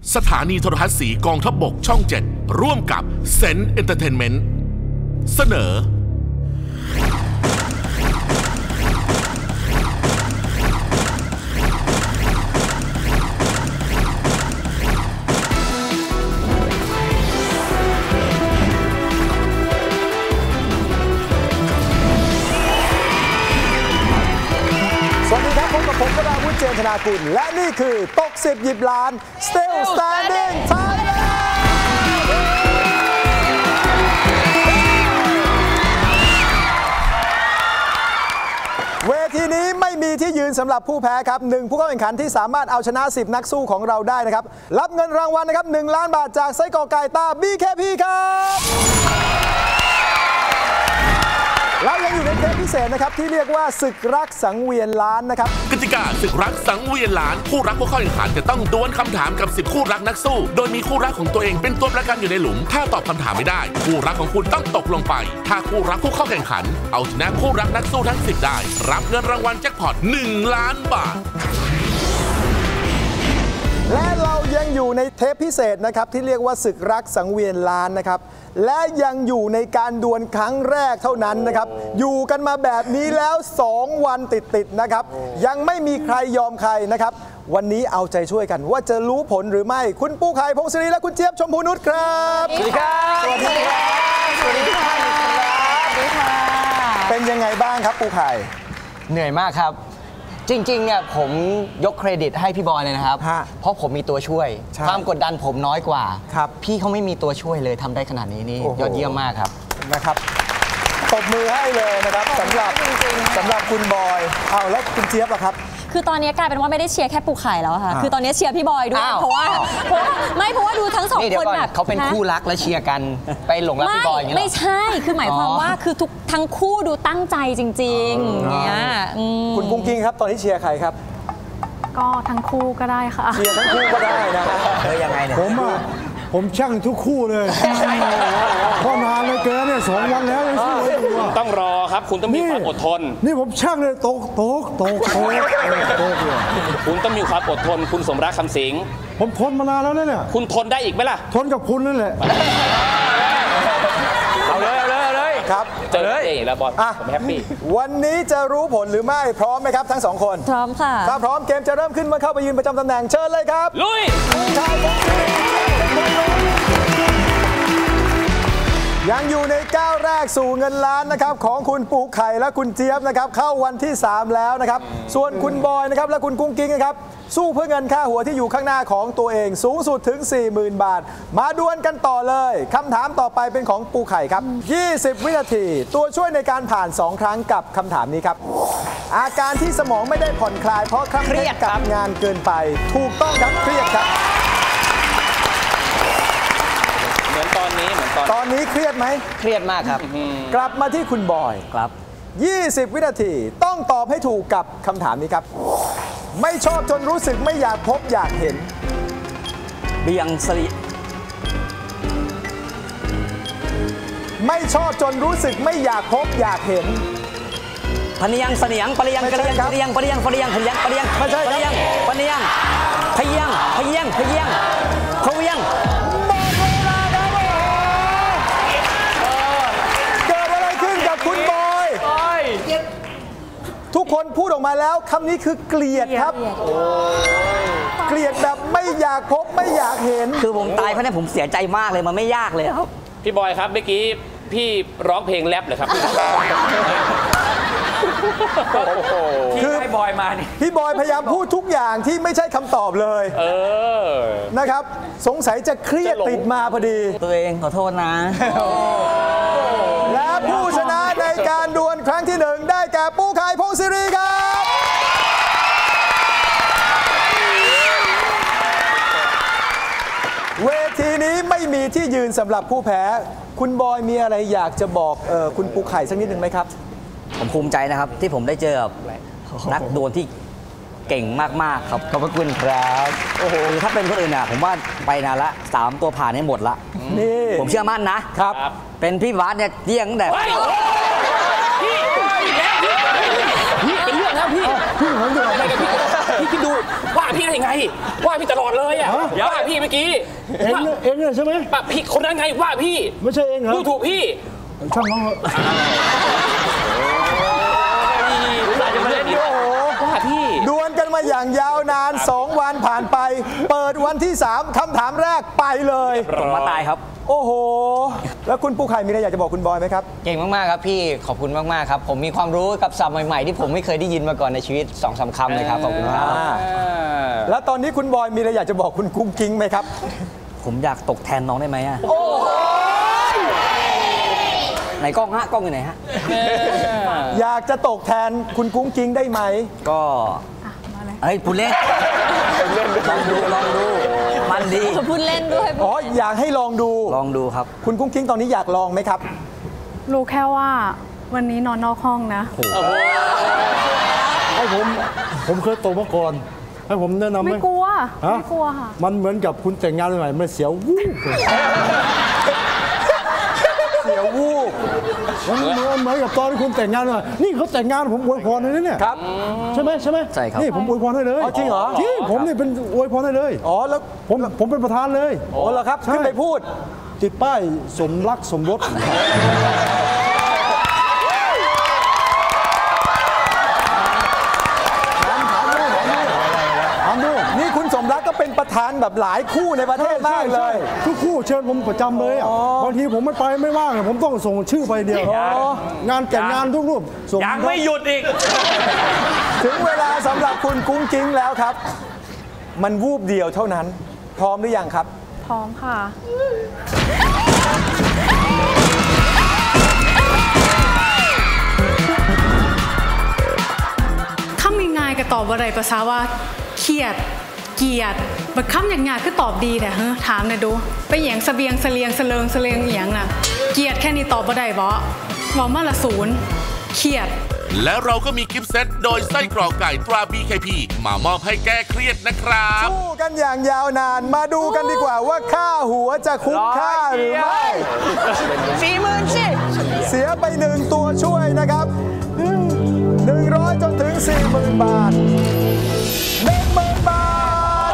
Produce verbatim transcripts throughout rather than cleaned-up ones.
สถานีโทรทัศน์สีกองทัพบกช่องเจ็ดร่วมกับเซนต์เอนเตอร์เทนเมนต์เสนอสวัสดีครับพบกับผมกระดาวุฒิเจนธนากุลและนี่คือตกสิบหยิบล้าน Still Standing Thailand เวทีนี้ไม่มีที่ยืนสำหรับผู้แพ้ครับหนึ่งผู้เข้าแข่งขันที่สามารถเอาชนะสิบนักสู้ของเราได้นะครับรับเงินรางวัลนะครับหนึ่งล้านบาทจากไส้กรอกไก่ตา บี เค พี ครับเรายังอยู่ในเทปพิเศษนะครับที่เรียกว่าศึกรักสังเวียนล้านนะครับกติกาศึกรักสังเวียนล้านคู่รักผู้เข้าแข่งขันจะต้องดวลคำถามกับสิบคู่รักนักสู้โดยมีคู่รักของตัวเองเป็นตัวประกันอยู่ในหลุมถ้าตอบคำถามไม่ได้คู่รักของคุณต้องตกลงไปถ้าคู่รักผู้เข้าแข่งขันเอาชนะคู่รักนักสู้ทั้งสิบได้รับเงินรางวัลแจ็คพอตหนึ่งล้านบาทและเรายังอยู่ในเทปพิเศษนะครับที่เรียกว่าศึกรักสังเวียนล้านนะครับและยังอยู่ในการดวลครั้งแรกเท่านั้นนะครับอยู่กันมาแบบนี้แล้วสองวันติดๆนะครับยังไม่มีใครยอมใครนะครับวันนี้เอาใจช่วยกันว่าจะรู้ผลหรือไม่คุณปูไข่พงศิริและคุณเจี๊ยบชมพูนุชครับสวัสดีครับสวัสดีครับสวัสดีค่ะสวัสดีค่ะเป็นยังไงบ้างครับปูไข่เหนื่อยมากครับจริงๆเนี่ยผมยกเครดิตให้พี่บอยเลยนะครับเพราะผมมีตัวช่วยความกดดันผมน้อยกว่าพี่เขาไม่มีตัวช่วยเลยทำได้ขนาดนี้นี่ยอดเยี่ยมมากครับนะครับตบมือให้เลยนะครับสำหรับสำหรับคุณบอยเอาแล้วคุณเจี๊ยบล่ะครับคือตอนนี้กลายเป็นว่าไม่ได้เชียร์แค่ปูไข่แล้วค่ะคือตอนนี้เชียร์พี่บอยด้วยเพราะว่าไม่เพราะว่าดูทั้งสองคนแบบเขาเป็นคู่รักและเชียร์กันไปหลงรักพี่บอยอย่างนี้ไม่ใช่คือหมายความว่าคือทุกทั้งคู่ดูตั้งใจจริงๆเนี่ยคุณกุ้งกิ้งครับตอนนี้เชียร์ใครครับก็ทั้งคู่ก็ได้ค่ะเชียร์ทั้งคู่ก็ได้นะเออยังไงเนี่ยผมอ่ะผมช่างทุกคู่เลยพอนานเลยเกินเนี่ยสองวันแล้วยังสู้ไม่ถูกต้องรอครับคุณต้องมีความอดทนนี่ผมช่างเลยโตกโตกโตกโตกโตกเลยคุณต้องมีความอดทนคุณสมรักคำสิงผมทนมานานแล้วเนี่ยคุณทนได้อีกไหมล่ะทนกับคุณนั่นแหละเอาเลยเอาเลยเอาเลยครับเจอเลยแล้วบอลผมแฮปปี้วันนี้จะรู้ผลหรือไม่พร้อมไหมครับทั้งสองคนพร้อมค่ะถ้าพร้อมเกมจะเริ่มขึ้นเมื่อเข้าไปยืนประจำตำแหน่งเชิญเลยครับลุยยังอยู่ในก้าวแรกสู่เงินล้านนะครับของคุณปูไข่และคุณเจี๊ยบนะครับเข้าวันที่สามแล้วนะครับส่วนคุณบอยนะครับและคุณกุ้งกิ้งนะครับสู้เพื่อเงินค่าหัวที่อยู่ข้างหน้าของตัวเองสูงสุดถึง สี่หมื่น บาทมาดวลกันต่อเลยคำถามต่อไปเป็นของปูไข่ครับยี่สิบวินาทีตัวช่วยในการผ่านสองครั้งกับคำถามนี้ครับอาการที่สมองไม่ได้ผ่อนคลายเพราะเครียดกับงานเกินไปถูกต้องครับเครียดครับเหมือนตอนนี้เหมือนตอนตอนนี้เครียดไหมเครียดมากครับกลับมาที่คุณบอยครับยี่สิบวินาทีต้องตอบให้ถูกกับคำถามนี้ครับไม่ชอบจนรู้สึกไม่อยากพบอยากเห็นเบียงสลิไม่ชอบจนรู้สึกไม่อยากพบอยากเห็นพเนียงเสนียงปะเนียงกระเนียงกระเนียงปะเนียงปะเนียงปะเนียงปะเนียงไม่ใช่ปะเนียงปะเนียงพเยียงพเยียงพเยียงพเยียงเกิดอะไรขึ้นกับคุณบอยทุกคนพูดออกมาแล้วคำนี้คือเกลียดครับเกลียดแบบไม่อยากพบไม่อยากเห็นคือผมตายเพราะนั้นผมเสียใจมากเลยมันไม่ยากเลยครับพี่บอยครับเมื่อกี้พี่ร้องเพลงแรปเหรอครับคือพี่บอยมานี่พี่บอยพยายามพูดทุกอย่างที่ไม่ใช่คำตอบเลยเออนะครับสงสัยจะเครียดติดมาพอดีตัวเองขอโทษนะและผู้ชนะในการดวลครั้งที่หนึ่งได้แก่ปูไข่พงศิริครับเวทีนี้ไม่มีที่ยืนสำหรับผู้แพ้คุณบอยมีอะไรอยากจะบอกเออคุณปูไข่สักนิดหนึ่งไหมครับผมภูมิใจนะครับที่ผมได้เจอนักดวลที่เก่งมากๆครับขอบคุณครับโอ้โหถ้าเป็นคนอื่นอ่ะผมว่าไปนานละสามตัวผ่านให้หมดละนี่ผมเชื่อมั่นนะครับเป็นพี่วัดเนี่ยเยี่ยงแต่พี่พี่เป็นเรื่องแล้วพี่พี่ผมจะอะไรกับพี่พี่คิดดูว่าพี่ได้ยังไงว่าพี่ตลอดเลยอ่ะว่าพี่เมื่อกี้เองเองเนี่ยใช่ไหมพี่คนนั้นไงว่าพี่ไม่ใช่เองเหรอดูถูกพี่ช่างเขาจะมาเล่นโอ้โหว่าพี่ดวลกันมาอย่างยาวนานสองวันผ่านไปเปิดวันที่สามคำถามแรกไปเลยส่งมาตายครับโอ้โหแล้วคุณปูไข่มีอะไรอยากจะบอกคุณบอยไหมครับเก่งมากๆครับพี่ขอบคุณมากๆครับผมมีความรู้กับศัพท์ใหม่ๆที่ผมไม่เคยได้ยินมาก่อนในชีวิต สองสาม คำเลยครับขอบคุณครับแล้วตอนนี้คุณบอยมีอะไรอยากจะบอกคุณกุ้งกิ้งไหมครับผมอยากตกแทนน้องได้ไหมอ่ะไหนกล้องฮะกล้องอยู่ไหนฮะอยากจะตกแทนคุณกุ้งกิ้งได้ไหมก็เฮ้ยพูดเล่นลองดูลองดูมันดีพูดเล่นด้วยอ๋ออยากให้ลองดูลองดูครับคุณกุ้งกิ้งตอนนี้อยากลองไหมครับรู้แค่ว่าวันนี้นอนนอกห้องนะให้ผมผมเคยตกมาก่อนให้ผมแนะนำไหมไม่กลัวไม่กลัวค่ะมันเหมือนกับคุณแต่งงานใหม่มันเสียววูบเสียววูบมันเหมือนเหมือนกับตอนที่คุณแต่งงานใหม่นี่เขาแต่งงานผมอวยพรเลยเนี่ยครับใช่ไหมใช่ไหมใช่ครับนี่ผมอวยพรให้เลยจริงเหรอจริงผมนี่เป็นอวยพรให้เลยอ๋อแล้วผมผมเป็นประธานเลยอ๋อเหรอครับขึ้นไปพูดติดป้ายสมรักสมรสนี่คุณสมรักก็เป็นประธานแบบหลายคู่ในประเทศมากเลยทุกคู่เชิญผมประจำเลยอ่ะบางทีผมไม่ไปไม่ว่างผมต้องส่งชื่อไปเดียวงานแต่งงานทุกรูปยังไม่หยุดอีกถึงเวลาสำหรับคุณกุ้งกิ้งแล้วครับมันวูบเดียวเท่านั้นพร้อมหรือยังครับพร้อมค่ะคำง่ายๆก็ตอบอะไรภาษาว่าเครียดเกลียดบัดคำอย่างงานคือตอบดีแต่เฮ้ถามหน่อยดูไปแหยงเสบียงเสลียงเสลิงเสลียงเอียงน่ะเกลียดแค่นี้ตอบบ่ได้บ่มองมาละศูนย์เครียดและเราก็มีกิฟต์เซตโดยไส้กรอกไก่ตรา บี เค พี มามอบให้แก้เครียดนะครับสู้กันอย่างยาวนานมาดูกันดีกว่าว่าค่าหัวจะคุ้มค่าหรือไม่สี่หมื่นสิเสียไปหนึ่งตัวช่วยนะครับหนึ่งร้อยจนถึงสี่หมื่นบาทหนึ่งหมื่นบาท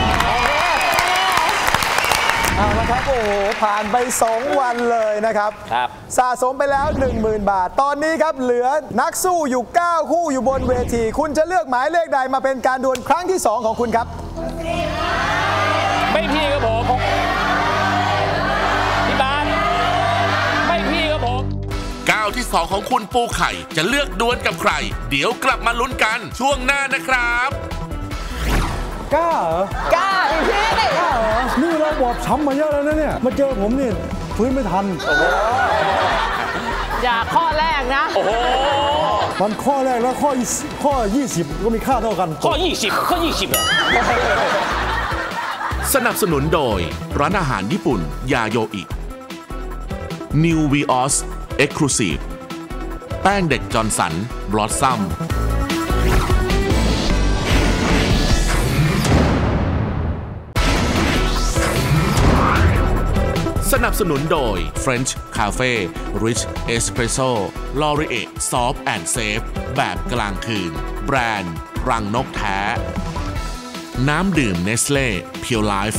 เอาละครับโอ้โหผ่านไปสองวันเลยนะครับครับสะสมไปแล้ว หนึ่งหมื่น บาทตอนนี้ครับเหลือนักสู้อยู่เก้าคู่อยู่บนเวทีคุณจะเลือกหมายเลขใดมาเป็นการดวลครั้งที่สองของคุณครับไม่พี่ครับผมพี่บานไม่พี่ครับผมก้าวที่สองของคุณปูไข่จะเลือกดวลกับใครเดี๋ยวกลับมาลุ้นกันช่วงหน้านะครับกล้าเหรอกล้าอีกพี่กล้าเหรอนี่เราบอบช้ำมาเยอะแล้วนะเนี่ยมาเจอผมนี่ฟื้นไม่ทันอย่าข้อแรกนะโอ้โหมันข้อแรกแล้วข้อข้อยี่สิบก็มีค่าเท่ากันข้อยี่สิบข้อยี่สิบสนับสนุนโดยร้านอาหารญี่ปุ่นยาโยอิ New Vios Exclusive แป้งเด็กจอร์นสันบลอสซัมสนับสนุนโดย French Cafe Rich Espresso Laurier Soft and Safe แบบกลางคืนแบรนด์รังนกแท้น้ำดื่ม Nestle Pure Life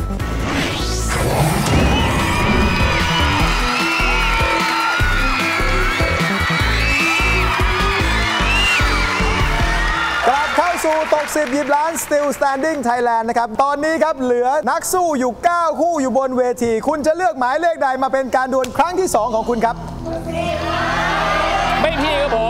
สู่ตกสิบหยิบล้าน Still Standing Thailand นะครับตอนนี้ครับเหลือนักสู้อยู่เก้าคู่อยู่บนเวทีคุณจะเลือกหมายเลขใดมาเป็นการดวลครั้งที่สองของคุณครับไม่พี่ครับผม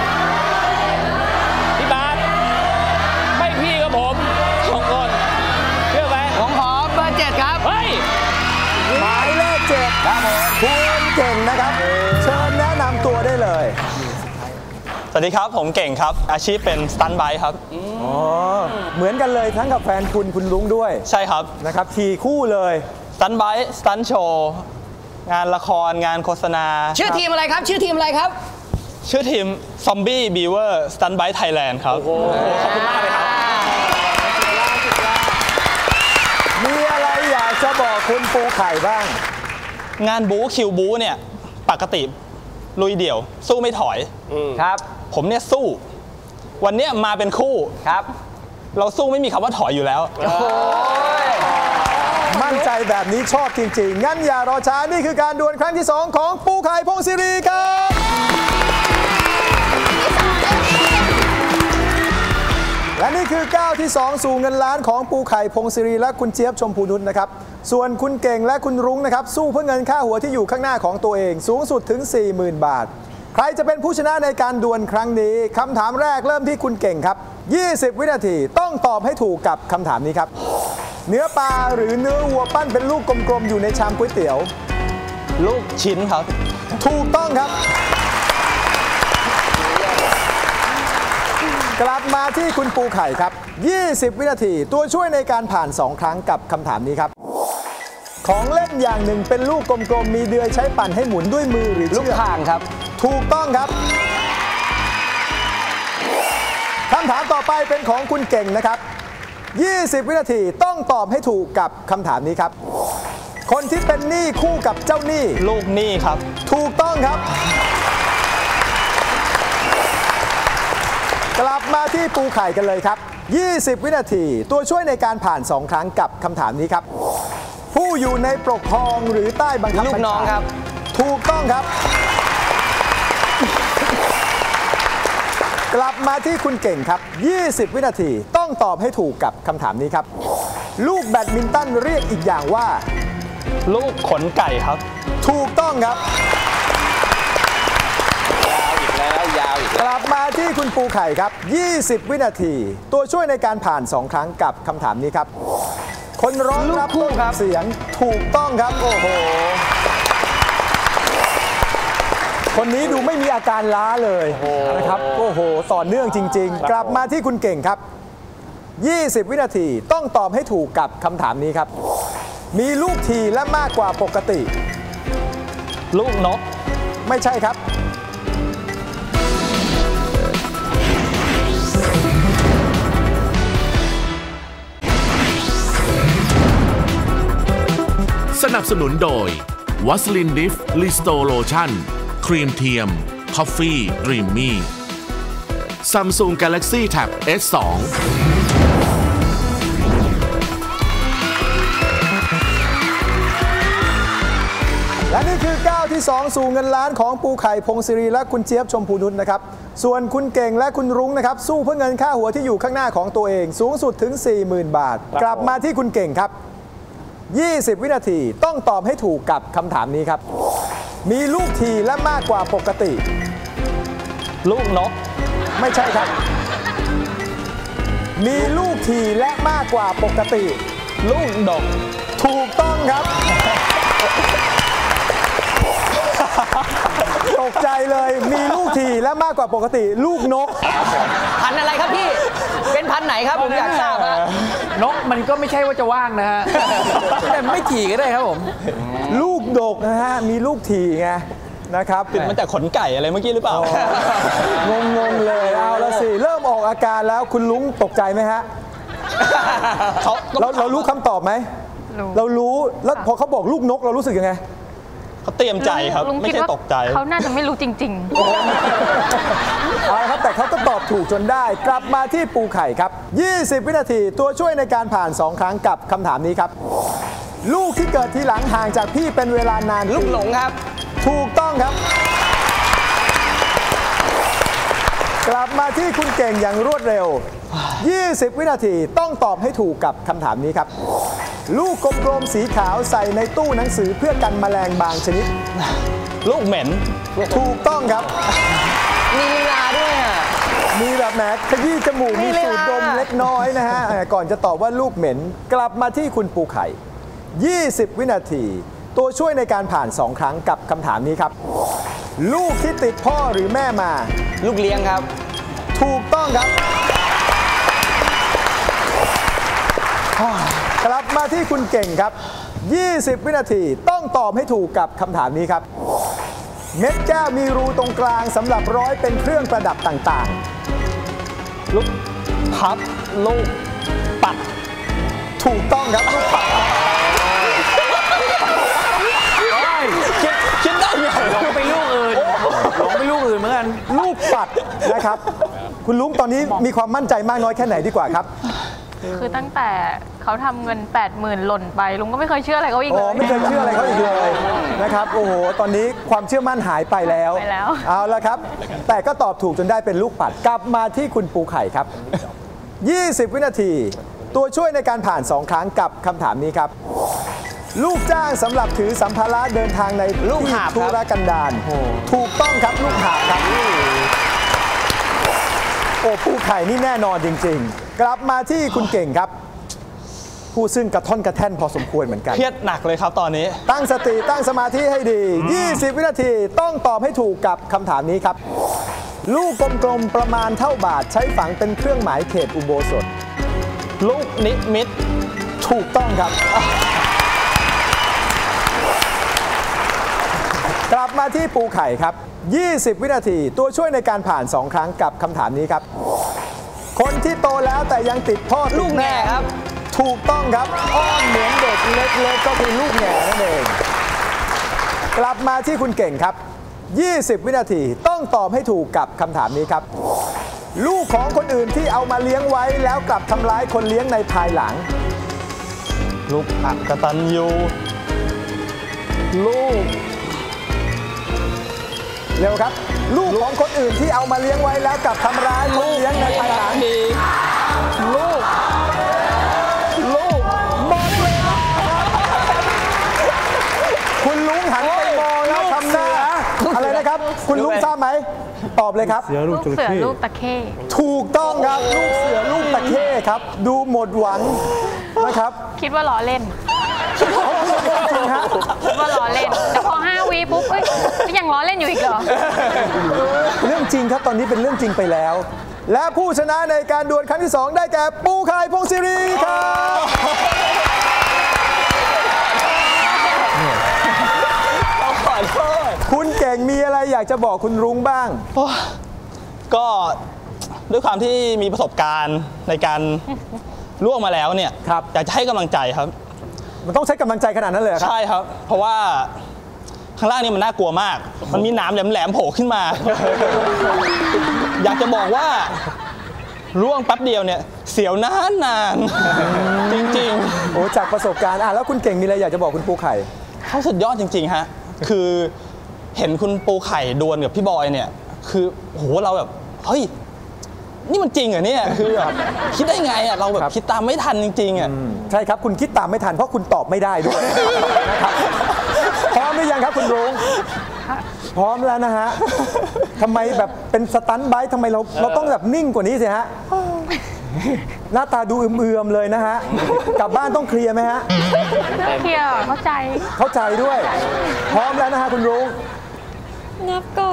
พี่บาสไม่พี่ครับผมสองคนเลือกไหมผมขอเบอร์เจ็ดครับเฮ้ยหมายเลขเจ็ดครับผมคุณเก่งนะครับเชิญแนะนำตัวได้เลยสวัสดีครับผมเก่งครับอาชีพเป็นสตันท์ไบค์ครับอ๋อเหมือนกันเลยทั้งกับแฟนคุณคุณลุงด้วยใช่ครับนะครับทีคู่เลยสตันท์ไบค์สตันท์โชว์งานละครงานโฆษณาชื่อทีมอะไรครับชื่อทีมอะไรครับชื่อทีมซอมบี้บีเวอร์สตันท์ไบค์ไทยแลนด์ครับขอบคุณมากเลยครับมีอะไรอยากจะบอกคุณปูไข่บ้างงานบู๊คิวบู๊เนี่ยปกติลุยเดี่ยวสู้ไม่ถอยครับผมเนี่ยสู้วันนี้มาเป็นคู่ครับเราสู้ไม่มีคำว่าถอยอยู่แล้วมั่นใจแบบนี้ชอบจริงๆ งั้นอย่ารอช้า นี่คือการดวลครั้งที่สองของปูไข่พงศิริครับและนี่คือก้าวที่สองสู่เงินล้านของปูไข่พงศิริและคุณเจี๊ยบชมพูนุชนะครับส่วนคุณเก่งและคุณรุ้งนะครับสู้เพื่อเงินค่าหัวที่อยู่ข้างหน้าของตัวเองสูงสุดถึง สี่หมื่น บาทใครจะเป็นผู้ชนะในการดวลครั้งนี้คำถามแรกเริ่มที่คุณเก่งครับยี่สิบวินาทีต้องตอบให้ถูกกับคำถามนี้ครับเนื้อปลาหรือเนื้อวัวปั้นเป็นลูกกลมๆอยู่ในชามก๋วยเตี๋ยวลูกชิ้นครับถูกต้องครับกลับมาที่คุณปูไข่ครับยี่สิบวินาทีตัวช่วยในการผ่านสองครั้งกับคำถามนี้ครับของเล่นอย่างหนึ่งเป็นลูกกลมๆมีเดือยใช้ปั่นให้หมุนด้วยมือหรือเชือกลูกข่างครับถูกต้องครับคำถามต่อไปเป็นของคุณเก่งนะครับยี่สิบวินาทีต้องตอบให้ถูกกับคำถามนี้ครับคนที่เป็นหนี้คู่กับเจ้าหนี้ลูกหนี้ครับถูกต้องครับกลับมาที่ปูไข่กันเลยครับยี่สิบวินาทีตัวช่วยในการผ่านสองครั้งกับคำถามนี้ครับผู้อยู่ในปกครองหรือใต้บังคับบัญชาลูกน้องครับถูกต้องครับกลับมาที่คุณเก่งครับยี่สิบวินาทีต้องตอบให้ถูกกับคำถามนี้ครับลูกแบดมินตันเรียกอีกอย่างว่าลูกขนไก่ครับถูกต้องครับยาวอีกแล้วยาวอีกกลับมาที่คุณปูไข่ครับยี่สิบวินาทีตัวช่วยในการผ่านสองครั้งกับคำถามนี้ครับคนร้องรับต้นเสียงถูกต้องครับโอ้โหคนนี้ดูไม่มีอาการล้าเลยนะครับโอ้โหต่อเนื่องจริงๆกลับมาที่คุณเก่งครับยี่สิบวินาทีต้องตอบให้ถูกกับคำถามนี้ครับมีลูกทีและมากกว่าปกติลูกนกไม่ใช่ครับสนับสนุนโดยวัสลินดิฟลิสโตโลชั่นครีมเทียมคอฟฟี่ดรีมมี่ Samsung Galaxy Tab เอส สองและนี่คือก้าวที่สองสู่เงินล้านของปูไข่พงศิริและคุณเจี๊ยบชมพูนุชนะครับส่วนคุณเก่งและคุณรุ้งนะครับสู้เพื่อเงินค่าหัวที่อยู่ข้างหน้าของตัวเองสูงสุดถึง สี่หมื่น บาทกลับมาที่คุณเก่งครับยี่สิบวินาทีต้องตอบให้ถูกกับคำถามนี้ครับมีลูกทีและมากกว่าปกติลูกนกไม่ใช่ครับมีลูกทีและมากกว่าปกติลูกดกถูกต้องครับตกใจเลยมีลูกทีและมากกว่าปกติลูกนกพันอะไรครับพี่เป็นพันไหนครับผมอยากทราบฮะนกมันก็ไม่ใช่ว่าจะว่างนะฮะแต่ไม่ถี่ก็ได้ครับผมลูกดกนะฮะมีลูกทีไงนะครับติดมาจากขนไก่อะไรเมื่อกี้หรือเปล่างงๆเลยเอาละสิเริ่มออกอาการแล้วคุณลุงตกใจไหมฮะเราเรารู้คำตอบไหมเรารู้แล้วพอเขาบอกลูกนกเรารู้สึกยังไงเขาเตรียมใจครับไม่ใช่ตกใจเขาน่าจะไม่รู้จริงๆเอาครับแต่เขาก็ตอบถูกจนได้กลับมาที่ปูไข่ครับยี่สิบวินาทีตัวช่วยในการผ่านสองครั้งกับคำถามนี้ครับลูกที่เกิดทีหลังห่างจากพี่เป็นเวลานานลูกหลงครับถูกต้องครับกลับมาที่คุณเก่งอย่างรวดเร็วยี่สิบวินาทีต้องตอบให้ถูกกับคำถามนี้ครับลูกกลมๆสีขาวใส่ในตู้หนังสือเพื่อกันแมลงบางชนิดลูกเหม็นถูกต้องครับมีลีลาด้วยอ่ะมีแบบแหมขยี้จมูกมีสูดดมเล็กน้อยนะฮะก่อนจะตอบว่าลูกเหม็นกลับมาที่คุณปูไข่ยี่สิบวินาทีตัวช่วยในการผ่านสองครั้งกับคำถามนี้ครับลูกที่ติดพ่อหรือแม่มาลูกเลี้ยงครับถูกต้องครับกลับมาที่คุณเก่งครับยี่สิบวินาทีต้องตอบให้ถูกกับคำถามนี้ครับเม็ดแก้วมีรูตรงกลางสำหรับร้อยเป็นเครื่องประดับต่างๆลูกพับลูกปัดถูกต้องครับลูกปัดคิดคิดได้ไงหลงไปลูกอื่นหลงไปลูกอื่นเหมือนกันลูกปัดนะครับคุณลุงตอนนี้มีความมั่นใจมากน้อยแค่ไหนดีกว่าครับคือตั้งแต่เขาทำเงิน แปดหมื่น หล่นไปลุงก็ไม่เคยเชื่ออะไรเขาอีกเลยอ๋อไม่เคยเชื่ออะไรเขาอีกเลยนะครับโอ้โหตอนนี้ความเชื่อมั่นหายไปแล้วไปแล้วเอาละครับ แต่ก็ตอบถูกจนได้เป็นลูกปัดกลับมาที่คุณปูไข่ครับ ยี่สิบ วินาที ตัวช่วยในการผ่านสองครั้งกับคำถามนี้ครับ ลูกจ้างสำหรับถือสัมภาระเดินทางในลูกที่หาบธุครับรกันดารถูกต้องครับลูกหาบครับโอ้ปูไข่นี่แน่นอนจริงๆ กลับมาที่คุณเก่งครับ ผู้ซึ่งกระท่อนกระแท่นพอสมควรเหมือนกันเครียดหนักเลยครับตอนนี้ตั้งสติตั้งสมาธิให้ดี ยี่สิบ วินาทีต้องตอบให้ถูกกับคำถามนี้ครับ ลูกกลมๆประมาณเท่าบาทใช้ฝังเป็นเครื่องหมายเขตอุโบสถลูกนิมิตถูกต้องครับ กลับมาที่ปูไข่ครับ ยี่สิบ วินาทีตัวช่วยในการผ่านสองครั้งกับคำถามนี้ครับ คนที่โตแล้วแต่ยังติดพ่อติดลูกแง่ครับถูกต้องครับอ้อนเหมือนเด็กเล็กๆก็คือลูกแง่นั่นเอง กลับมาที่คุณเก่งครับ ยี่สิบ วินาทีต้องตอบให้ถูกกับคำถามนี้ครับ ลูกของคนอื่นที่เอามาเลี้ยงไว้แล้วกลับทำร้ายคนเลี้ยงในภายหลังลูกอักตันยูลูกเร็วครับ ลูกของคนอื่นที่เอามาเลี้ยงไว้แล้วกลับทำร้ายคนเลี้ยงในภายหลังดีลูก ลูกหมดเวลาคุณลุงหันไปมองแล้วทำหน้าอะไรนะครับ คุณลุงทราบไหมตอบเลยครับเสือลูลูกกจระเสือเข้ลูกตะเข้ถูกต้องครับลูกเสือลูกตะเข้ครับ ดูหมดหวังนะครับคิดว่าล้อเล่นจริงฮะคิดว่าล้อเล่น แต่พอห้าวีปุ๊บเอ้ยยังล้อเล่นอยู่อีกเหรอเรื่องจริงครับตอนนี้เป็นเรื่องจริงไปแล้ว และผู้ชนะในการดวลครั้งที่สองได้แก่ปูไข่พงศิริครับคุณเก่งมีอะไรอยากจะบอกคุณรุ้งบ้างก็ด้วยความที่มีประสบการณ์ในการล่วงมาแล้วเนี่ยครับอยากจะให้กำลังใจครับมันต้องใช้กำลังใจขนาดนั้นเลยเหรอครับใช่ครับ เพราะว่าข้างล่างนี่มันน่ากลัวมาก มันมีหนามแหลมๆโผล่ขึ้นมา อยากจะบอกว่าล่วงแป๊บเดียวเนี่ยเสียวนานนานๆจริงโอ้จากประสบการณ์อ่ะแล้วคุณเก่งมีอะไรอยากจะบอกคุณปูไข่ๆเขาสุดยอดจริงๆฮะคือเห็นคุณปูไข่ดวลกับพี่บอยเนี่ยคือโหเราแบบเฮ้ยนี่มันจริงเหรอเนี่ยคือแบบคิดได้ไงอ่ะเราแบบคิดตามไม่ทันจริงๆอ่ะใช่ครับคุณคิดตามไม่ทันเพราะคุณตอบไม่ได้ด้วยนะครับพร้อมหรือยังครับคุณรุ้งพร้อมแล้วนะฮะทำไมแบบเป็นสตันท์ไบท์ทำไมเราเราต้องแบบนิ่งกว่านี้สิฮะหน้าตาดูเอื่อมๆเลยนะฮะกลับบ้านต้องเคลียร์ไหมฮะเคลียร์เข้าใจเข้าใจด้วย พร้อมแล้วนะฮะคุณรุ้งนับก่อน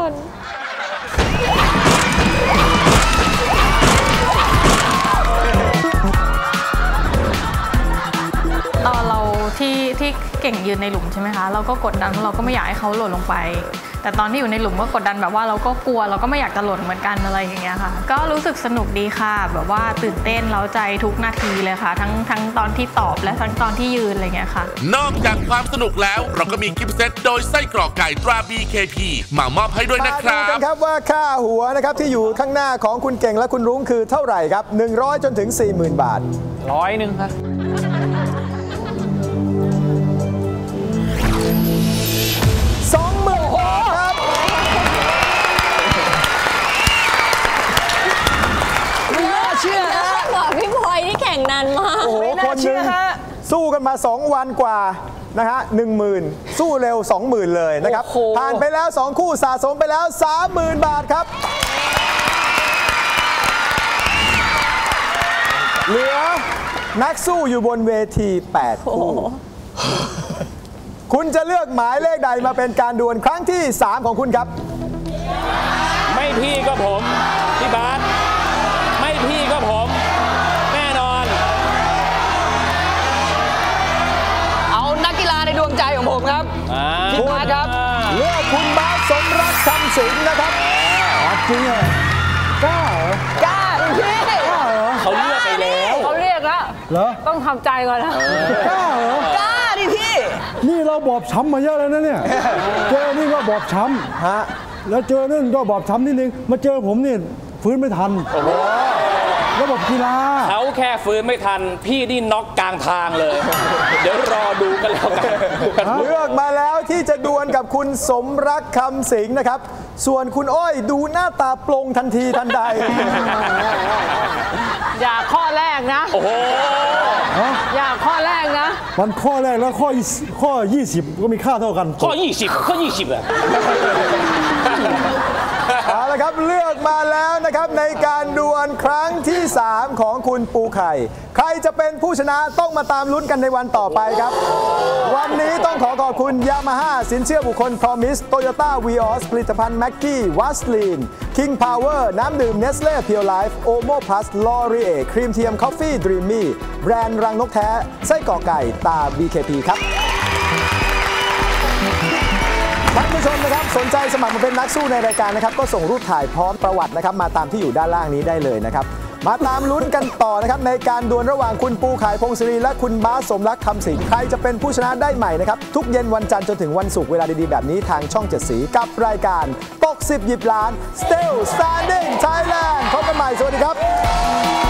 ตอนเราที่ที่เก่งยืนในหลุมใช่ไหมคะเราก็กดดันเราก็ไม่อยากให้เขาหล่นลงไป แต่ตอนที่อยู่ในหลุมก็กดดันแบบว่าเราก็กลัวเราก็ไม่อยากจะหล่นเหมือนกันอะไรอย่างเงี้ยค่ะก็รู้สึกสนุกดีค่ะแบบว่าตื่นเต้นเร้าใจทุกนาทีเลยค่ะทั้งทั้งตอนที่ตอบและทั้งตอนที่ยืนอะไรเงี้ยค่ะนอกจากความสนุกแล้วเราก็มีกิฟต์เซตโดยไส้กรอกไก่ตรา บี เค พี มามอบให้ด้วยนะคมารัดูกับ นครับว่าค่าหัวนะครับที่อยู่ข้างหน้าของคุณเก่งและคุณรุ้งคือเท่าไหร่ครับหนึ่งร้อยจนถึง สี่หมื่น บาทร้อยหนึ่งครับสองหมื่น บาทครับไม่น่าเชื่อฮะบอกพี่บอยที่แข่งนานมากโอ้โหไม่น่าคนหเชื่นึ่อง ฮะสู้กันมา สอง วันกว่านะฮะหนึ่งหมื่นสู้เร็ว สองหมื่น เลยนะครับโอ้โหผ่านไปแล้ว สอง คู่สะสมไปแล้ว สามหมื่น บาทครับ เหลือนักสู้อยู่บนเวที แปด คู่ คุณจะเลือกหมายเลขใดมาเป็นการดวลครั้งที่ สาม ของคุณครับไม่พี่ก็ผม พี่บาสไม่พี่ก็ผม แน่นอนเอานักกีฬาในดวงใจของผมครับอ่าพี่บาสครับเลือกคุณบาสสมรักคำสิงห์นะครับจริงเหรอกล้าเหรอกล้าดิพี่กล้าเหรอเขาเลือกไปแล้วเขาเรียกแล้วเหรอต้องทำใจก่อนนะกล้าเหรอกล้าดิพี่นี่เราบอบช้ำมาเยอะแล้วนะเนี่ยเจอนี่ก็บอบช้ำฮะแล้วเจอนั่นก็บอบช้ำนิดนึงมาเจอผมนี่ฟื้นไม่ทันคระบบกีฬาเขาแค่ฟื้นไม่ทันพี่นี่น็อกกลางทางเลย เดี๋ยวรอดูกันแล้วกันเลือกมาแล้วที่จะดวลกับคุณสมรักคำสิงห์นะครับส่วนคุณอ้อยดูหน้าตาปลงทันทีทันใดอย่าข้อแรกนะโอ้โหอย่าข้อแรกนะมันข้อแรกแล้วข้อข้อยี่สิบก็มีค่าเท่ากันข้อยี่สิบข้อยี่สิบอะเอาละครับเลือกมาแล้วนะครับในการดวลครั้งที่สามของคุณปูไข่ใครจะเป็นผู้ชนะต้องมาตามลุ้นกันในวันต่อไปครับวันนี้ต้องขอขอบคุณยามาฮ่าสินเชื่อบุคคล Promise Toyota Vios ผลิตภัณฑ์แม็กกี้วัสลีน King Power น้ำดื่ม Nestle Pure Life Omo Plus L'Oreal ครีมเทียม Coffee Dreamy แบรนด์รังนกแท้ไส้กรอกไก่ตา บี เค พี ครับท่านผู้ชมนะครับสนใจสมัครมาเป็นนักสู้ในรายการนะครับก็ส่งรูปถ่ายพร้อมประวัตินะครับมาตามที่อยู่ด้านล่างนี้ได้เลยนะครับมาตามลุ้นกันต่อนะครับในการดวลระหว่างคุณปูข่ายพงศรีและคุณบาสสมรักคำสิงห์ใครจะเป็นผู้ชนะได้ใหม่นะครับทุกเย็นวันจันทร์จนถึงวันศุกร์เวลาดีๆแบบนี้ทางช่องเจ็ดสีกับรายการตกสิบหยิบล้าน Still Standing Thailand พบกันใหม่สวัสดีครับ